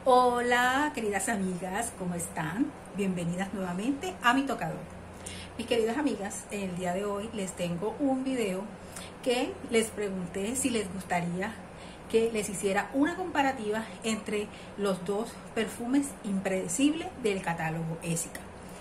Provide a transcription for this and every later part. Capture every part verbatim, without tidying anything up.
Hola, queridas amigas, ¿cómo están? Bienvenidas nuevamente a mi tocador. Mis queridas amigas, el día de hoy les tengo un video que les pregunté si les gustaría que les hiciera una comparativa entre los dos perfumes impredecibles del catálogo Essica.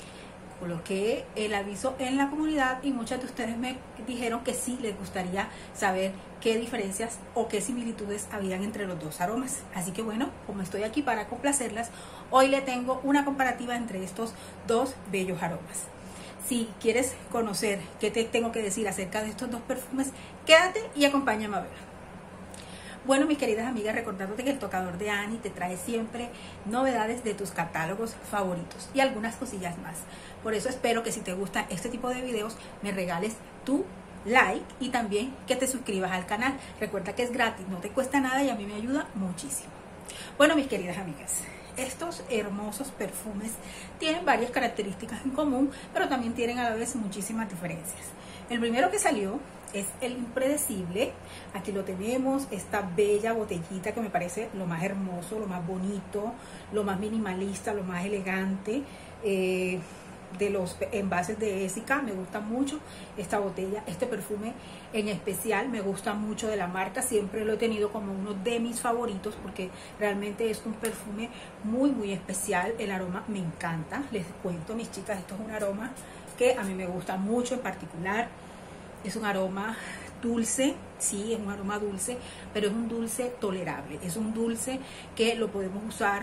Coloqué el aviso en la comunidad y muchas de ustedes me dijeron que sí les gustaría saber qué diferencias o qué similitudes habían entre los dos aromas. Así que bueno, como estoy aquí para complacerlas, hoy le tengo una comparativa entre estos dos bellos aromas. Si quieres conocer qué te tengo que decir acerca de estos dos perfumes, quédate y acompáñame a ver. Bueno, mis queridas amigas, recordándote que el tocador de Ani te trae siempre novedades de tus catálogos favoritos y algunas cosillas más. Por eso espero que si te gusta este tipo de videos me regales tu like y también que te suscribas al canal. Recuerda que es gratis, no te cuesta nada y a mí me ayuda muchísimo. Bueno, mis queridas amigas, estos hermosos perfumes tienen varias características en común, pero también tienen a la vez muchísimas diferencias. El primero que salió es el impredecible. Aquí lo tenemos, esta bella botellita que me parece lo más hermoso, lo más bonito, lo más minimalista, lo más elegante eh, de los envases de Essica. Me gusta mucho esta botella, este perfume en especial me gusta mucho de la marca. Siempre lo he tenido como uno de mis favoritos porque realmente es un perfume muy muy especial. El aroma me encanta, les cuento mis chicas, esto es un aroma que a mí me gusta mucho en particular. Es un aroma dulce, sí, es un aroma dulce, pero es un dulce tolerable. Es un dulce que lo podemos usar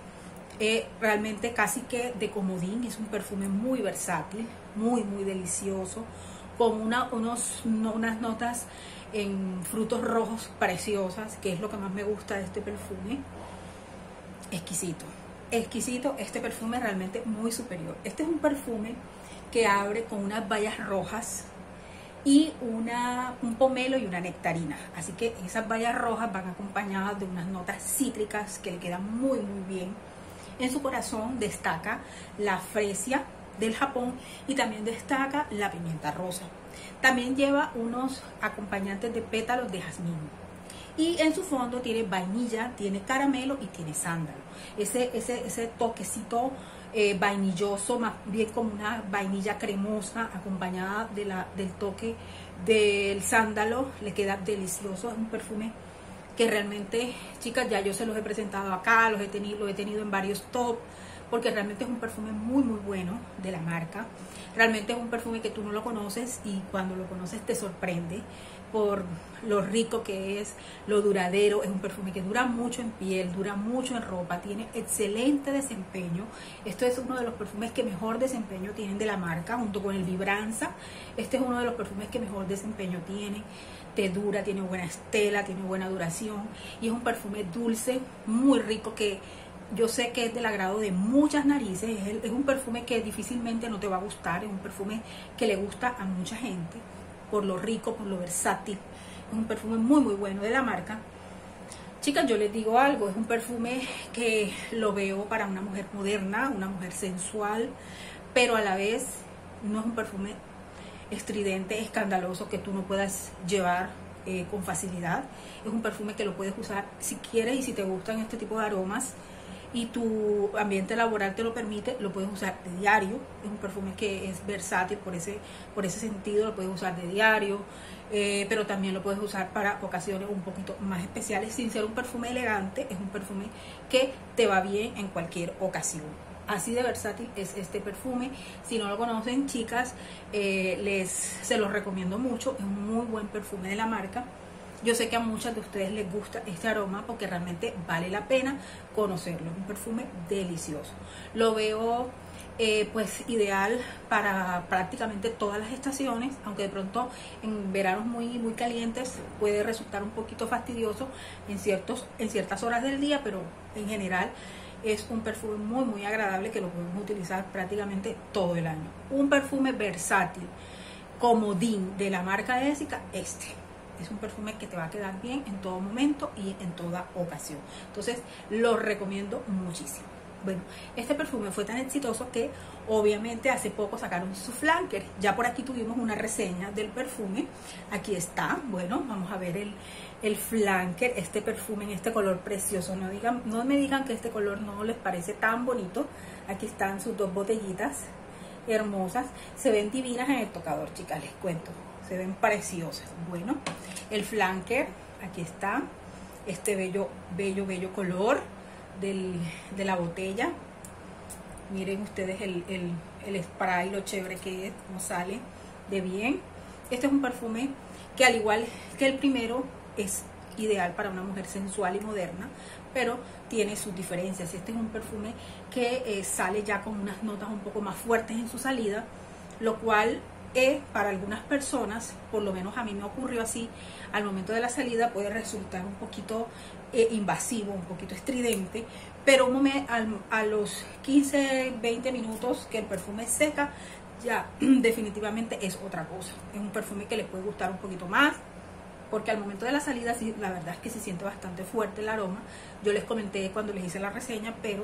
eh, realmente casi que de comodín. Es un perfume muy versátil, muy, muy delicioso, con una, unos, no, unas notas en frutos rojos preciosas, que es lo que más me gusta de este perfume. Exquisito, exquisito, este perfume es realmente muy superior. Este es un perfume que abre con unas bayas rojas y una, un pomelo y una nectarina, así que esas bayas rojas van acompañadas de unas notas cítricas que le quedan muy muy bien. En su corazón destaca la fresia del Japón y también destaca la pimienta rosa. También lleva unos acompañantes de pétalos de jazmín y en su fondo tiene vainilla, tiene caramelo y tiene sándalo. Ese, ese, ese toquecito eh, vainilloso, más bien como una vainilla cremosa acompañada de la, del toque del sándalo, le queda delicioso. Es un perfume que realmente, chicas, ya yo se los he presentado acá, los he tenido, lo he tenido en varios top, porque realmente es un perfume muy muy bueno de la marca. Realmente es un perfume que tú no lo conoces y cuando lo conoces te sorprende por lo rico que es, lo duradero. Es un perfume que dura mucho en piel, dura mucho en ropa, tiene excelente desempeño. Esto es uno de los perfumes que mejor desempeño tienen de la marca, junto con el Vibranza. Este es uno de los perfumes que mejor desempeño tiene. Te dura, tiene buena estela, tiene buena duración y es un perfume dulce, muy rico, que yo sé que es del agrado de muchas narices. Es, es un perfume que difícilmente no te va a gustar. Es un perfume que le gusta a mucha gente por lo rico, por lo versátil. Es un perfume muy muy bueno de la marca. Chicas, yo les digo algo, es un perfume que lo veo para una mujer moderna, una mujer sensual, pero a la vez no es un perfume estridente, escandaloso, que tú no puedas llevar eh, con facilidad. Es un perfume que lo puedes usar si quieres y si te gustan este tipo de aromas y tu ambiente laboral te lo permite, lo puedes usar de diario. Es un perfume que es versátil por ese, por ese sentido, lo puedes usar de diario, eh, pero también lo puedes usar para ocasiones un poquito más especiales. Sin ser un perfume elegante, es un perfume que te va bien en cualquier ocasión. Así de versátil es este perfume. Si no lo conocen, chicas, eh, les se los recomiendo mucho. Es un muy buen perfume de la marca. Yo sé que a muchas de ustedes les gusta este aroma porque realmente vale la pena conocerlo. Es un perfume delicioso. Lo veo eh, pues ideal para prácticamente todas las estaciones, aunque de pronto en veranos muy, muy calientes puede resultar un poquito fastidioso en, ciertos, en ciertas horas del día, pero en general es un perfume muy muy agradable que lo podemos utilizar prácticamente todo el año. Un perfume versátil, comodín de la marca Essica, este. Es un perfume que te va a quedar bien en todo momento y en toda ocasión. Entonces, lo recomiendo muchísimo. Bueno, este perfume fue tan exitoso que obviamente hace poco sacaron su flanker. Ya por aquí tuvimos una reseña del perfume. Aquí está. Bueno, vamos a ver el, el flanker, este perfume en este color precioso. No, digan, no me digan que este color no les parece tan bonito. Aquí están sus dos botellitas hermosas. Se ven divinas en el tocador, chicas, les cuento. Se ven preciosas. Bueno, el flanker, aquí está. Este bello, bello, bello color del, de la botella. Miren ustedes el, el, el spray, lo chévere que es, cómo sale de bien. Este es un perfume que, al igual que el primero, es ideal para una mujer sensual y moderna, pero tiene sus diferencias. Este es un perfume que eh, sale ya con unas notas un poco más fuertes en su salida, lo cual eh, para algunas personas, por lo menos a mí me ocurrió así, al momento de la salida puede resultar un poquito eh, invasivo, un poquito estridente, pero me, al, a los quince, veinte minutos que el perfume seca, ya definitivamente es otra cosa. Es un perfume que les puede gustar un poquito más, porque al momento de la salida, sí, la verdad es que se siente bastante fuerte el aroma. Yo les comenté cuando les hice la reseña, pero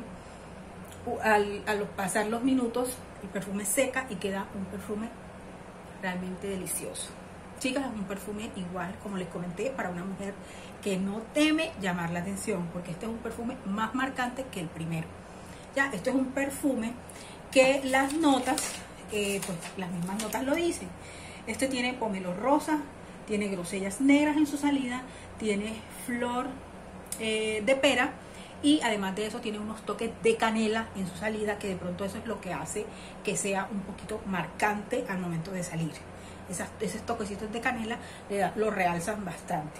al, al pasar los minutos, el perfume seca y queda un perfume realmente delicioso. Chicas, es un perfume igual, como les comenté, para una mujer que no teme llamar la atención, porque este es un perfume más marcante que el primero. Ya, esto es un perfume que las notas, eh, pues las mismas notas lo dicen. Este tiene pomelo rosa, tiene grosellas negras en su salida, tiene flor eh, de pera, y además de eso tiene unos toques de canela en su salida, que de pronto eso es lo que hace que sea un poquito marcante al momento de salir. Esas, esos toquecitos de canela le da, lo realzan bastante.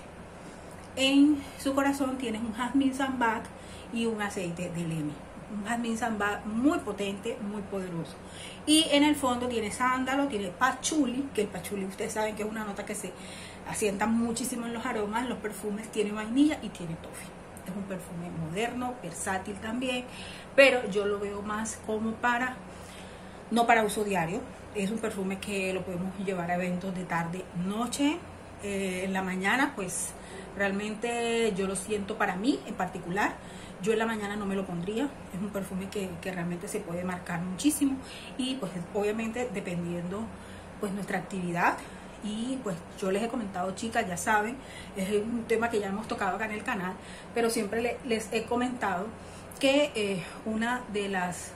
En su corazón tiene un jazmín sambac y un aceite de lemi. Un jazmín sambac muy potente, muy poderoso. Y en el fondo tiene sándalo, tiene pachuli, que el pachuli ustedes saben que es una nota que se asienta muchísimo en los aromas, los perfumes. Tiene vainilla y tiene toffee. Es un perfume moderno, versátil también, pero yo lo veo más como para, no para uso diario. Es un perfume que lo podemos llevar a eventos de tarde, noche, eh, en la mañana, pues realmente yo lo siento para mí en particular. Yo en la mañana no me lo pondría. Es un perfume que, que realmente se puede marcar muchísimo, y pues obviamente dependiendo pues nuestra actividad. Y pues yo les he comentado, chicas, ya saben, es un tema que ya hemos tocado acá en el canal, pero siempre le, les he comentado que eh, una de las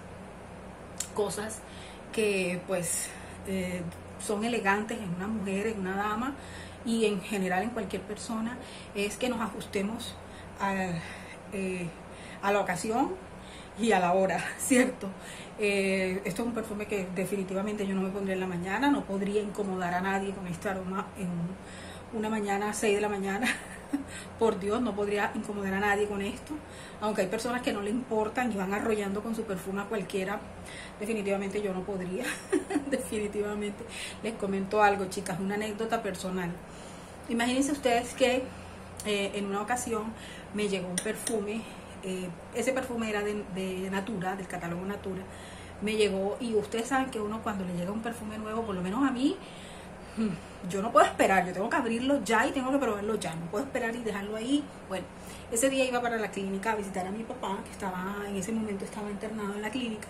cosas que pues eh, son elegantes en una mujer, en una dama y en general en cualquier persona, es que nos ajustemos a, eh, a la ocasión y a la hora, ¿cierto? Eh, esto es un perfume que definitivamente yo no me pondría en la mañana, no podría incomodar a nadie con este aroma en una mañana a seis de la mañana. Por Dios, no podría incomodar a nadie con esto, aunque hay personas que no le importan y van arrollando con su perfume a cualquiera. Definitivamente yo no podría. Definitivamente. Les comento algo, chicas, una anécdota personal. Imagínense ustedes que eh, en una ocasión me llegó un perfume. Eh, ese perfume era de, de Natura, del catálogo Natura. Me llegó, y ustedes saben que uno cuando le llega un perfume nuevo, por lo menos a mí, yo no puedo esperar, yo tengo que abrirlo ya y tengo que probarlo ya, no puedo esperar y dejarlo ahí. Bueno, ese día iba para la clínica a visitar a mi papá, que estaba en ese momento estaba internado en la clínica,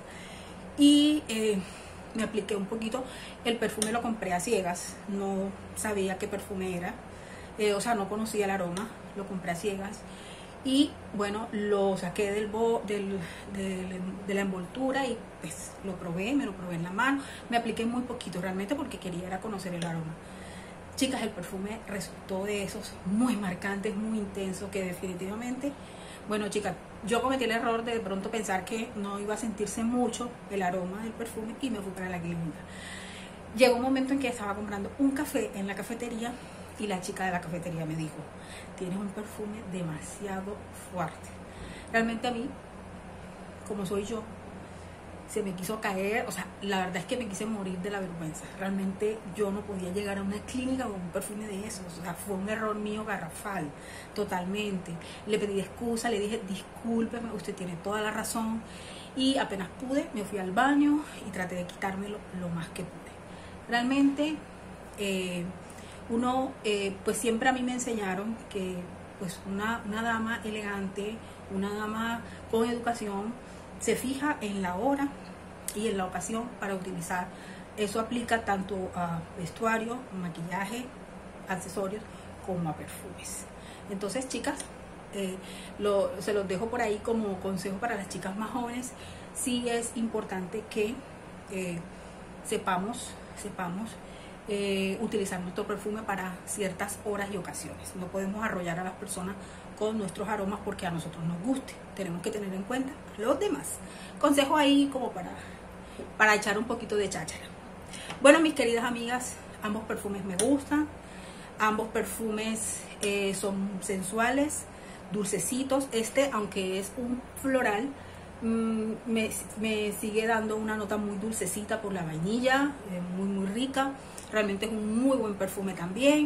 y eh, me apliqué un poquito. El perfume lo compré a ciegas, no sabía qué perfume era, eh, o sea, no conocía el aroma, lo compré a ciegas. Y bueno, lo saqué del, bo, del, del de la envoltura y pues lo probé, me lo probé en la mano. Me apliqué muy poquito realmente porque quería era conocer el aroma. Chicas, el perfume resultó de esos muy marcantes, muy intensos, que definitivamente, bueno, chicas, yo cometí el error de de pronto pensar que no iba a sentirse mucho el aroma del perfume y me fui para la clínica. Llegó un momento en que estaba comprando un café en la cafetería y la chica de la cafetería me dijo: tienes un perfume demasiado fuerte. Realmente a mí, como soy yo, se me quiso caer, o sea, la verdad es que me quise morir de la vergüenza. Realmente yo no podía llegar a una clínica con un perfume de esos, o sea, fue un error mío garrafal, totalmente. Le pedí excusa, le dije: discúlpeme, usted tiene toda la razón, y apenas pude, me fui al baño y traté de quitármelo lo más que pude. Realmente, eh, uno, eh, pues siempre a mí me enseñaron que pues una, una dama elegante, una dama con educación, se fija en la hora y en la ocasión para utilizar. Eso aplica tanto a vestuario, maquillaje, accesorios, como a perfumes. Entonces, chicas, eh, lo, se los dejo por ahí como consejo para las chicas más jóvenes. Sí es importante que eh, sepamos, sepamos eh, utilizar nuestro perfume para ciertas horas y ocasiones. No podemos arrollar a las personas con nuestros aromas porque a nosotros nos guste. Tenemos que tener en cuenta los demás. Consejo ahí como para, para echar un poquito de cháchara. Bueno, mis queridas amigas, ambos perfumes me gustan. Ambos perfumes eh, son sensuales, dulcecitos. Este, aunque es un floral, mmm, me, me sigue dando una nota muy dulcecita por la vainilla, eh, muy muy rica. Realmente es un muy buen perfume también.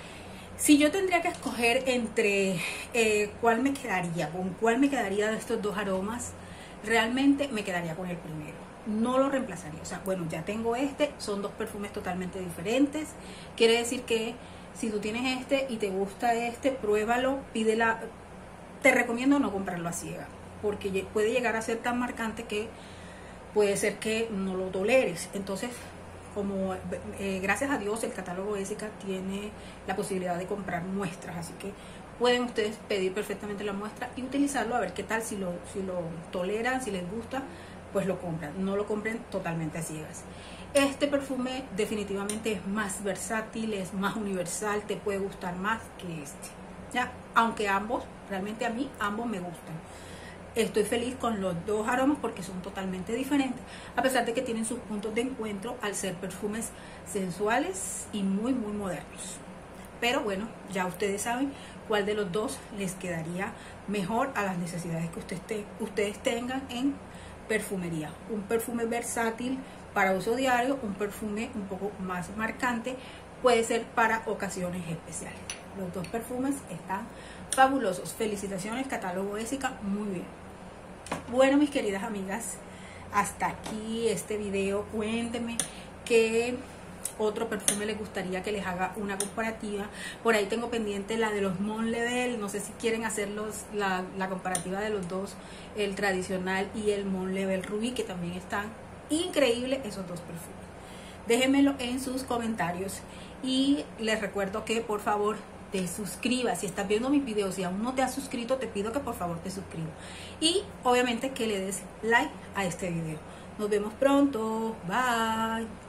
Si yo tendría que escoger entre eh, cuál me quedaría, con cuál me quedaría de estos dos aromas, realmente me quedaría con el primero. No lo reemplazaría. O sea, bueno, ya tengo este, son dos perfumes totalmente diferentes. Quiere decir que si tú tienes este y te gusta este, pruébalo, pídela. Te recomiendo no comprarlo a ciega, porque puede llegar a ser tan marcante que puede ser que no lo toleres. Entonces, como eh, gracias a Dios el catálogo Essica tiene la posibilidad de comprar muestras, así que pueden ustedes pedir perfectamente la muestra y utilizarlo a ver qué tal, si lo, si lo toleran, si les gusta, pues lo compran. No lo compren totalmente a ciegas. Este perfume definitivamente es más versátil, es más universal, te puede gustar más que este, ¿ya? Aunque ambos, realmente a mí, ambos me gustan. Estoy feliz con los dos aromas porque son totalmente diferentes, a pesar de que tienen sus puntos de encuentro al ser perfumes sensuales y muy, muy modernos. Pero bueno, ya ustedes saben cuál de los dos les quedaría mejor a las necesidades que usted te, ustedes tengan en perfumería. Un perfume versátil para uso diario, un perfume un poco más marcante puede ser para ocasiones especiales. Los dos perfumes están fabulosos. Felicitaciones, catálogo Essica, muy bien. Bueno, mis queridas amigas, hasta aquí este video. Cuéntenme qué otro perfume les gustaría que les haga una comparativa. Por ahí tengo pendiente la de los Mon Level. No sé si quieren hacer los, la, la comparativa de los dos, el tradicional y el Mon Level Rubí, que también están increíbles esos dos perfumes. Déjenmelo en sus comentarios y les recuerdo que por favor te suscribas. Si estás viendo mis videos y aún no te has suscrito, te pido que por favor te suscribas y obviamente que le des like a este video. Nos vemos pronto. Bye.